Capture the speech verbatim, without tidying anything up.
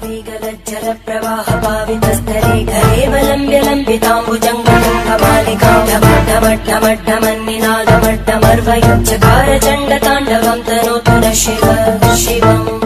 वेगलज्जल प्रवाह पावितस्तरे घरेवलम्ब्य लम्बिताम्बुजङ्गमालिकां ढमड्ढमड्ढमड्ढमन्निनादमड्ढमर्वयुच्चकार चण्डताण्डवं तनोतु न शिव शिवम्।